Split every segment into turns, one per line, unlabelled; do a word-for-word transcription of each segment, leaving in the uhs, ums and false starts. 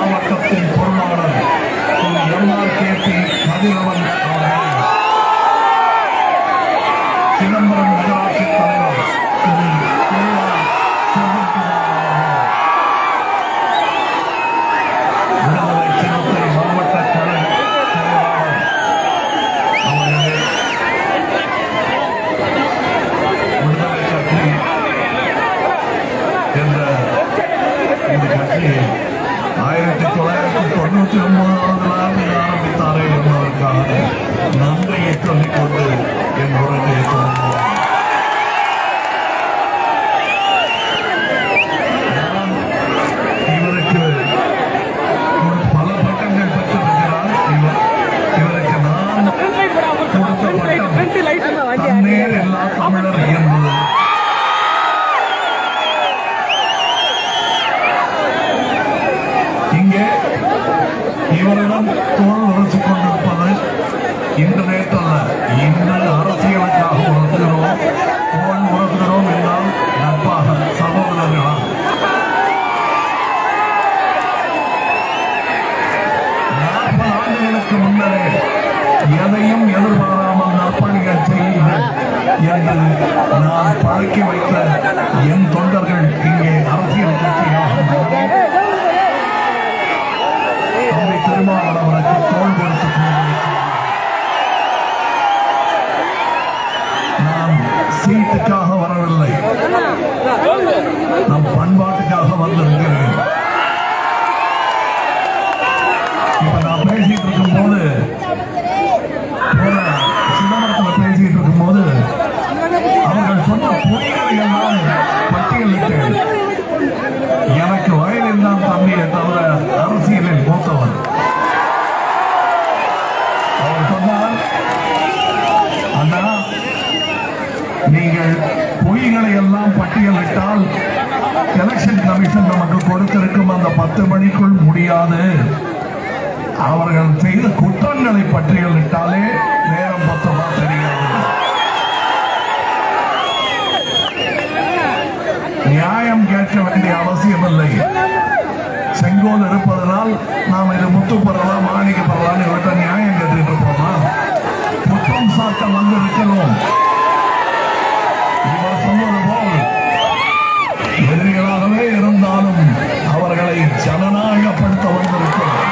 மாவட்டத்தின் பொருளாளர் திரு M R K P Kathiravan அவர்கள், சிதம்பரம் நகராட்சி தலைவர் திரு விடுதலை சிறுத்தை மாவட்ட கழக செயலாளர் அவர்களே, விடுதலை கட்சி என்ற இந்த கட்சியை ஆயிரத்தி தொள்ளாயிரத்தி தொண்ணூத்தி ஒன்பதாவது ஆண்டு ஆரம்பித்தாரே என்பதற்காக நன்றியை சொல்லிக்கொண்டு என் உரையை தொடங்குவார். இவருக்கு பல பட்டங்கள் பெற்றிருக்கிறார். இவர் இவருக்கு நான் கொடுத்த பட்டம் தன்னேர் எல்லா தமிழர் என்பது. இங்கே இவரிடம் தோல் உரைத்துக் கொண்டிருப்பது இன்று நேற்றல்ல, இன்று அரசியலுக்காக உணர்கிறோம். தோல் உணர்கிறோம் என்றால் நட்பாக, சகோதரர்களா. நாற்பது ஆண்டுகளுக்கு முன்னரே எதையும் எதிர்பாராமல் நற்பணிகள் செய்யுங்கள் என்று நான் பழக்கி வைத்த என் தொண்டர்கள் இங்கே அரசியல் கட்சியாக தம்பி திருமாவளவனுக்கு தோல் கொடுத்துக் கொண்டிருக்கிறார். நான் சீட்டுக்காக வரவில்லை, நம் பண்பாட்டுக்காக வந்திருக்கிறேன். இப்ப நான் பேசிட்டு இருக்கும் போது, சிதம்பரத்தில் பேசிட்டு இருக்கும் போது அவர்கள் சொன்ன பொய்களை எல்லாம் பட்டியலிட்டேன். எனக்கு வயதில் தான் தம்பியை தவிர அரசியலில் மூத்தவர். அவர் சொன்னார், அண்ணா நீங்கள் பொய்களை எல்லாம் பட்டியலிட்டால் எலெக்ஷன் கமிஷன் நமக்கு கொடுத்திருக்கும் அந்த பத்து மணிக்குள் முடியாது. அவர்கள் செய்த குற்றங்களை பட்டியலிட்டாலே நேரம் மொத்தமா தெரியாது. நியாயம் கேட்க வேண்டிய அவசியம் இல்லை. செங்கோல் இருப்பதனால் நாம் இது முத்து பெறலாம், மாணிக்க பெறலாம் இவற்றை நியாயம் கேட்டுட்டு இருப்போமா? குற்றம் சாட்ட வந்து இருக்கிறோம். இவர் சொன்னது போல் எதிரிகளாகவே இருந்தாலும் அவர்களை ஜனநாயகப்படுத்த வந்திருக்கிறோம்.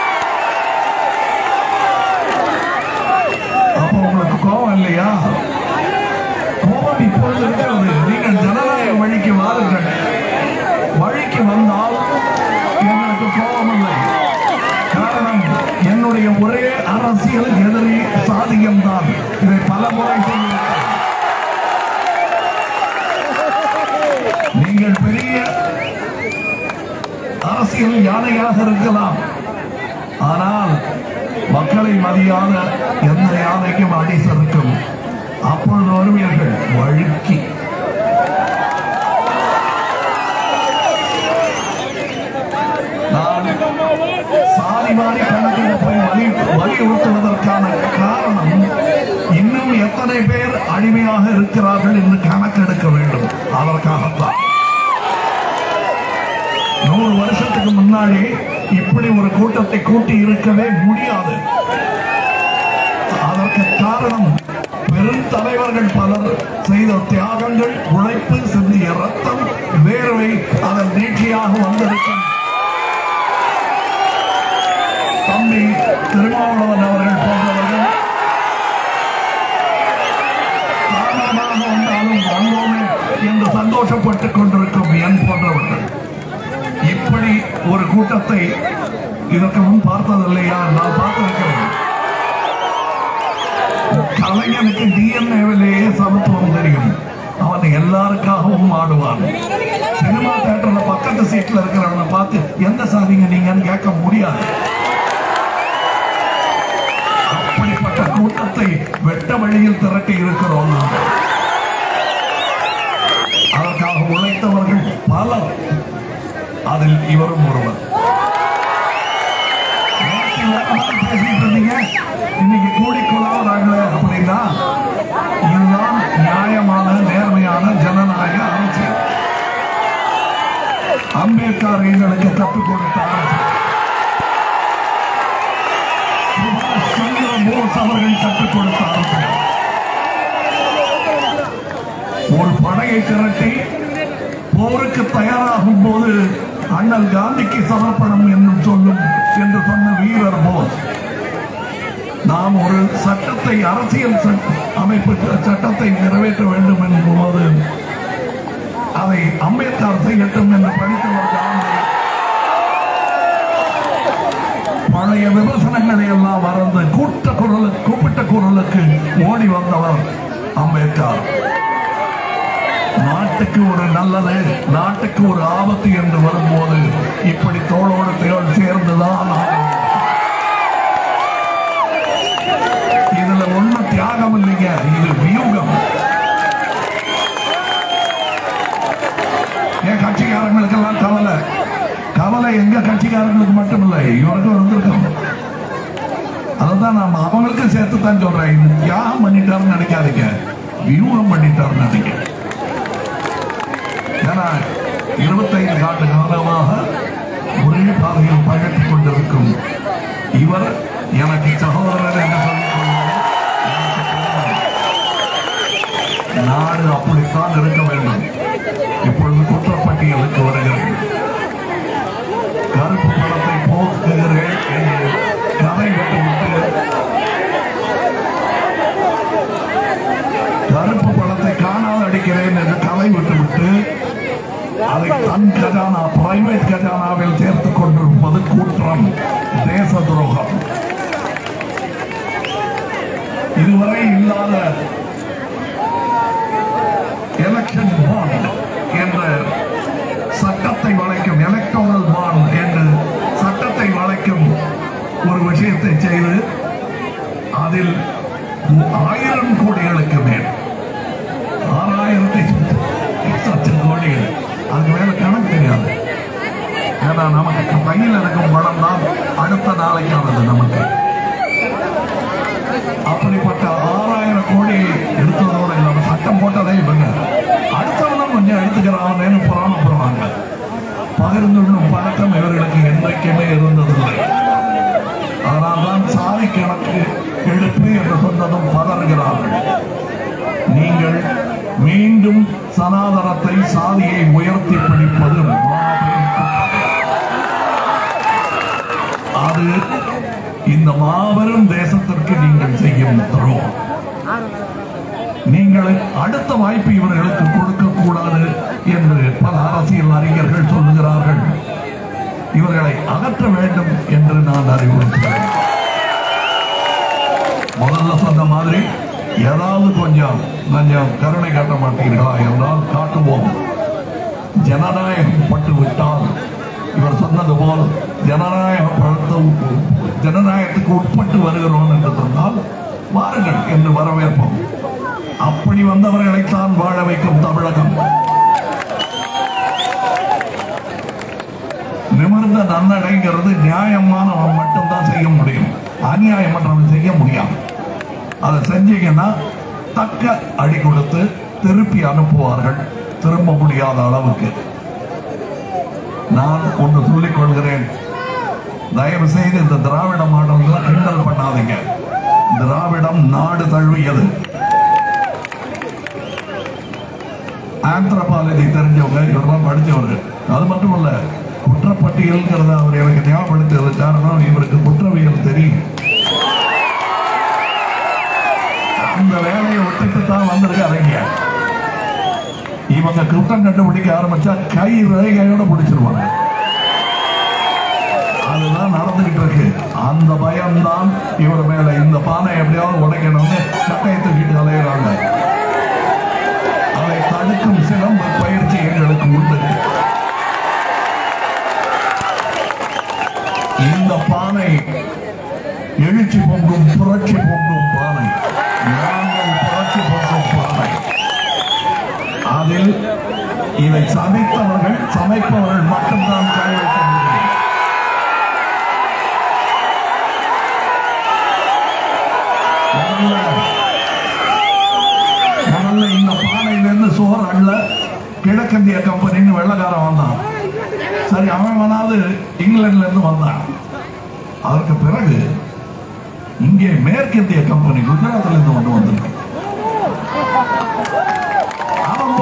அப்ப உங்களுக்கு கோபம் இல்லையா? கோபம் இப்பொழுது இருக்கிறது. நீங்கள் ஜனநாயக வழிக்கு வாருங்கள். வழிக்கு வந்தால் எங்களுக்கு கோபம் இல்லை. காரணம், என்னுடைய ஒரே அரசியல் எதிரி சாதியம் தான். இதை பல முறை சொல்லியிருக்கிறேன். நீங்கள் பெரிய அரசியல் யானையாக இருக்கலாம், ஆனால் மக்களை மதியாத எந்த யானைக்கும் அடி சறுக்கும். அப்பொழுது வருவீர்கள் வழுக்கி. நான் சாதி மாறி கணக்கில் போய் வலி வலியுறுத்துவதற்கான காரணம், இன்னும் எத்தனை பேர் அடிமையாக இருக்கிறார்கள் என்று கணக்கெடுக்க வேண்டும். அதற்காகத்தான் நூறு வருஷத்துக்கு முன்னாடி இப்படி ஒரு கூட்டத்தை கூட்டி இருக்கவே முடியாது. அதற்கு காரணம், பெரும் தலைவர்கள் பலர் செய்த தியாகங்கள், உழைப்பு, சிந்திய ரத்தம், வேர்வை அதன் நீட்சியாக வந்திருக்கும். தம்பி திருமாவளவன் அவர்கள் போன்றவர்கள் காரணமாக வந்தாலும் வந்தோமே என்று சந்தோஷப்பட்டுக் கொண்டிருக்கும் என் போன்றவர்கள் இப்படி ஒரு கூட்டத்தை இதற்கு முன் பார்த்ததில்லையா? நான் பார்த்திருக்கிறேன். கலைஞனுக்கு டிஎன்ஏவிலேயே சமத்துவம் தெரியும். அவன் எல்லாருக்காகவும் ஆடுவான். சினிமா தியேட்டர்ல பக்கத்து சீட்ல இருக்கிறவனை பார்த்து எந்த சாதிங்க நீங்கன்னு கேட்க முடியாது. அப்படிப்பட்ட கூட்டத்தை வெட்ட வழியில் திரட்டி இருக்கிறோம். அதற்காக உழைத்தவர்கள் பலர், அதில் இவரும் ஒருவர். பேசிட்டு இருந்தீங்க, இன்னைக்கு கூடிக்கொள்ளாதாங்களே அப்படின்னா இதுதான் நியாயமான நேர்மையான ஜனநாயக அரசு. அம்பேத்கர் எங்களுக்கு கற்றுக் கொடுத்த அரசு. ஒரு படையை திரட்டி போருக்கு தயாராகும் போது அண்ணல் காந்திக்கு சமர்ப்பணம் என்று சொல்லும் என்று சொன்ன வீரர் போஸ் நாம் ஒரு சட்டத்தை அரசியல் அமைப்பு சட்டத்தை நிறைவேற்ற வேண்டும் என்பது அதை அம்பேத்கர் செய்யட்டும் என்று படித்தவர் காந்தி பழைய விமர்சனங்களை எல்லாம் மறந்து கூட்ட குரல் கூப்பிட்ட குரலுக்கு ஓடி வந்தவர் அம்பேத்கர். நாட்டுக்கு ஒரு நல்லது, நாட்டுக்கு ஒரு ஆபத்து என்று வரும்போது இப்படி தோளோடு தோள் சேர்ந்துதான் இதுல ஒண்ணு தியாகம் இல்லைங்க, இது வியூகம். என் கட்சிக்காரங்களுக்கு எல்லாம் கவலை கவலை எங்க கட்சிக்காரங்களுக்கு மட்டும் இல்லை, இவருக்கும் வந்திருக்கோம். அதான் நாம அவங்களுக்கும் சேர்த்து தான் சொல்றேன். இது தியாகம் பண்ணிட்டாருன்னு நினைக்காதீங்க, வியூகம் பண்ணிட்டாருன்னு நினைக்க. ஏன்னா இருபத்தைந்து ஆண்டு காலமாக ஒரே பாதையில் பயணித்துக் கொண்டிருக்கும் இவர் எனக்கு சகோதரர் என்று சொல்லிக் நாடு அப்படித்தான் இருக்க வேண்டும். இப்பொழுது குற்றப்பட்டியலுக்கு வருகிறேன். கருப்பு பணத்தை போக்குகிறேன் என்று கதை விட்டுவிட்டு கருப்பு பணத்தை காணாது அடிக்கிறேன் என்று கதை விட்டுவிட்டு அதை தன் கஜானா பிரைவேட் கஜானாவில் சேர்த்துக் கொண்டிருப்பது குற்றம், தேச துரோகம். இதுவரை இல்லாத எலெக்ஷன் பாண்ட் என்ற சட்டத்தை வளைக்கும், எலக்டோரல் பாண்ட் என்று சட்டத்தை வளைக்கும் ஒரு விஷயத்தை செய்து அதில் ஆயிரம் கோடிகளுக்கு மேல் ஆறாயிரத்தி லட்சம் கோடிகள் அதுக்கு மேல கணக்கு தெரியாது. ஏன்னா நமக்கு கையில் இருக்கும் பணம் தான் அடுத்த நாளைக்கானது நமக்கு. அப்படிப்பட்ட ஆறாயிரம் கோடி எடுத்ததோட இல்லாம சட்டம் போட்டதே இவங்க அடுத்தவனும் கொஞ்சம் எடுத்துக்கிறான்னு புறாமப்படுவாங்க. பகிர்ந்துள்ளும் பழக்கம் இவர்களுக்கு என்றைக்குமே இருந்ததில்லை. அதனால்தான் சாதி கணக்கு எடுப்பு என்று சொன்னதும் பதறுகிறார்கள். நீங்கள் மீண்டும் சனாதனத்தை, சாதியை உயர்த்தி பிடிப்பது அது இந்த மாபெரும் தேசத்திற்கு நீங்கள் செய்யும் துரோகம். நீங்கள் அடுத்த வாய்ப்பு இவர்களுக்கு கொடுக்க கூடாது என்று பல அரசியல் அறிஞர்கள் சொல்லுகிறார்கள். இவர்களை அகற்ற வேண்டும் என்று நான் அறிவுறுத்துகிறேன். முதல்ல சொன்ன மாதிரி ஏதாவது கொஞ்சம் கொஞ்சம் கருணை காட்ட மாட்டீர்களா என்றால் காட்டுவோம். ஜனநாயகம் பட்டு விட்டால் இவர் சொன்னது போல் ஜனநாயக ஜனநாயகத்துக்கு உட்பட்டு வருகிறோம் என்று சொன்னால் வாருங்கள் என்று வரவேற்போம். அப்படி வந்தவர்களைத்தான் வாழ வைக்கும் தமிழகம். நிமிர்ந்த நன்னடைங்கிறது நியாயமானவன் மட்டும்தான் செய்ய முடியும், அநியாயமற்றவன் செய்ய முடியாது. அதை செஞ்சீங்கன்னா தக்க அடி கொடுத்து திருப்பி அனுப்புவார்கள், திரும்ப முடியாத அளவுக்கு. நான் ஒன்று சொல்லிக் கொள்கிறேன், தயவு செய்து இந்த திராவிட மாடல் கிண்டல் பண்ணாதீங்க. திராவிடம் நாடு தழுவியது. ஆந்த்ரோபாலஜி தெரிஞ்சவங்க, இவரெல்லாம் படிச்சவர்கள். அது மட்டும் இல்ல, குற்றப்பட்டியல்ங்கிறத அவர் எனக்கு ஞாபகப்படுத்தியது காரணம் இவருக்கு குற்றவியல் தெரியும். அந்த வேலையை விட்டுட்டு தான் வந்திருக்காருங்க. இவங்க குற்றம் கண்டுபிடிக்க ஆரம்பிச்சா கை ரேகையோட பிடிச்சிருவாங்க. அதுதான் நடந்துகிட்டு இருக்கு. அந்த பயம்தான் இவர் மேல. இந்த பானை எப்படியாவது உடைக்கணும்னு சட்டையை தூக்கிட்டு அலையிறாங்க. அதை தடுக்கும் சிலம்பு பயிற்சி எங்களுக்கு உண்டு. இந்த பானை எழுச்சி பொங்கும், புரட்சி பொங்கும் பானை. நாங்கள் புரட்சி பொங்கும் பானை. அதில் இதை சமைத்தவர்கள், சமைப்பவர்கள் மட்டும்தான் கை வைக்க முடியும். முதல்ல இந்த பானையிலிருந்து சோறு அல்ல கிழக்கிந்திய கம்பெனின்னு வெள்ளக்காரன் வந்தான். சரி, அவன் வந்தாது இங்கிலாந்துல இருந்து வந்தான். அதற்கு பிறகு இங்கே மேற்கிந்திய கம்பெனி குஜராத்ல இருந்து வந்து வந்திருக்கான். அவன்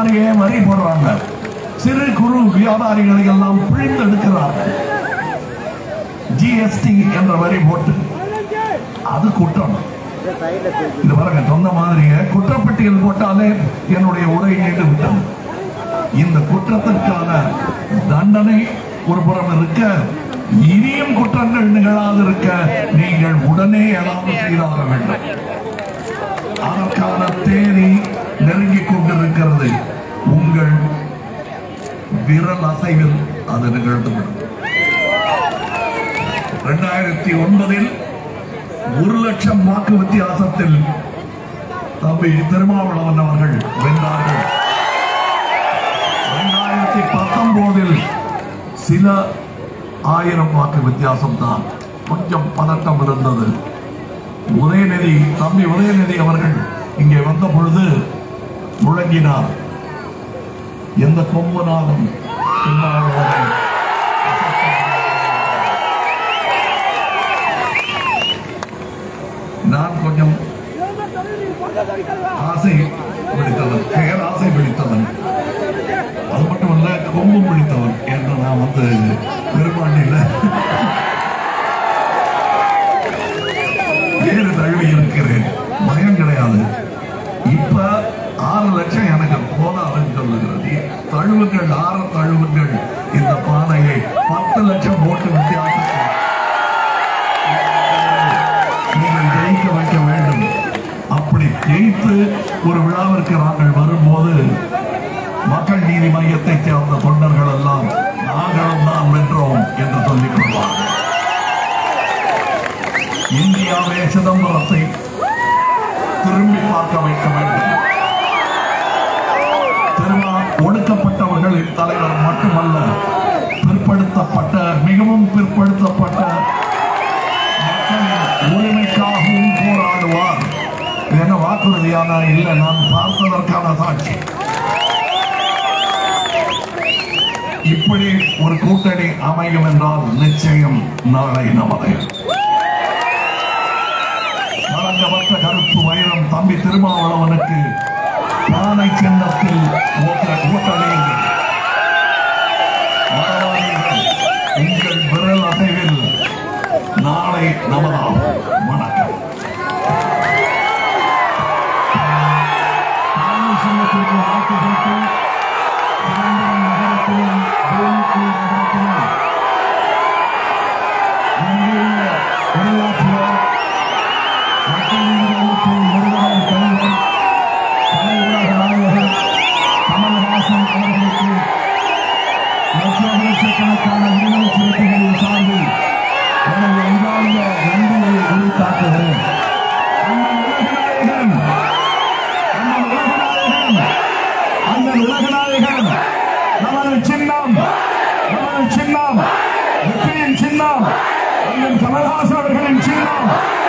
மாதிரியே வரி போடுறாங்க. சிறு குறு வியாபாரிகளை எல்லாம் பிழிந்தெடுக்கிறார்கள். ஜிஎஸ்டி என்ற வரி போட்டு அது குற்றம். இது பாருங்க, சொன்ன மாதிரியே குற்றப்பட்டியல் போட்டாலே என்னுடைய உரை நீண்டு விட்டது. இந்த குற்றத்திற்கான தண்டனை ஒரு புறம் இருக்க, இனியும் குற்றங்கள் நிகழாது இருக்க நீங்கள் உடனே ஏதாவது செய்தாக வேண்டும். அதற்கான தேதி நெருங்கிக் கொண்டிருக்கிறது. உங்கள் விரல் அசைவில் அது நிகழ்ந்துவிடும். இரண்டாயிரத்தி ஒன்பதில் ஒரு லட்சம் வாக்கு வித்தியாசத்தில் தம்பி திருமாவளவன் அவர்கள் வென்றார்கள். இரண்டாயிரத்தி பத்தொன்பதில் சில ஆயிரம் வாக்கு வித்தியாசம் தான். கொஞ்சம் பதட்டம் இருந்தது. உதயநிதி தம்பி உதயநிதி அவர்கள் இங்கே வந்த பொழுது முழங்கினார், எந்த கொம்பனாலும் நான் கொஞ்சம் ஆசை பிடித்தவன், பெயர் ஆசை பிடித்தவன், அது மட்டுமல்ல கொம்பு பிடித்தவன் என்று நான் வந்து பெரும்பாண்டியில வேறு தழுவி இருக்கிறேன். பயம் கிடையாது. இப்ப ஆறு லட்சம் எனக்கு போதாதுன்னு சொல்லுகிறது. தழுவுகள் ஆறு தழுவுகள் இந்த பானையை பத்து லட்சம் ஓட்டு வித்தியாசத்தில் நீங்கள் ஜெயிக்க வைக்க வேண்டும். அப்படி ஜெயித்து ஒரு விழாவிற்கு நாங்கள் வரும்போது மக்கள் நீதி மையத்தை சேர்ந்த தொண்டர்கள் எல்லாம் நாங்களும் தான் வென்றோம் என்று சொல்லிக் கொள்வார்கள். இந்தியாவே சிதம்பரத்தை திரும்பி பார்க்க வைக்க வேண்டும். திருமா ஒடுக்கப்பட்டவர்களின் தலைவர் மட்டுமல்ல, பிற்படுத்தப்பட்ட மிகவும் பிற்படுத்தப்பட்ட மக்களின் உரிமைக்காகவும் போராடுவார். என்ன வாக்குறுதியான இல்லை, நான் பார்த்ததற்கான சாட்சி. இப்படி ஒரு கூட்டணி அமையும் என்றால் நிச்சயம் நாளை நமது வழங்கப்பட்ட கருப்பு வைரம் தம்பி திருமாவளவனுக்கு பானை சின்னத்தில் ஓட்டடையுங்கள். உங்கள் விரல் அசைவில் நாளை நமதாம். வணக்கம். சின்னத்திற்கு வாக்கு கேட்டு நகரத்திலும் கமல்ஹாசன் அவர்களுக்கு லட்சக்கணக்கான விடுதலை சிறுத்தைகளின் சார்பில் எனது எங்காந்த நன்றியை உரித்தாக்குகிறேன். அந்த உலகநாயகன் நமது சின்னம், நமது சின்னம், வெற்றியின் சின்னம், கமல்ஹாசன் அவர்களின் சின்னம்.